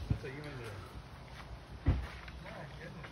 That's what you meant to do. My goodness.